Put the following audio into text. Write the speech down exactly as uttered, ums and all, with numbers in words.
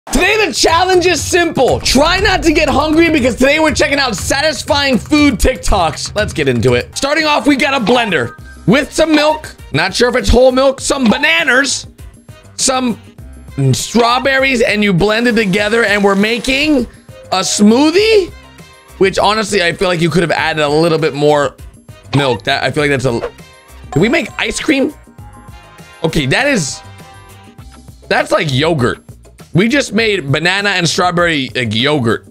Today the challenge is simple. Try not to get hungry because today we're checking out satisfying food TikToks. Let's get into it. Starting off, we got a blender with some milk. Not sure if it's whole milk. Some bananas, some strawberries, and you blend it together and we're making a smoothie, which honestly, I feel like you could have added a little bit more milk. That I feel like that's a... Can we make ice cream? Okay, that is... That's like yogurt. We just made banana and strawberry like yogurt.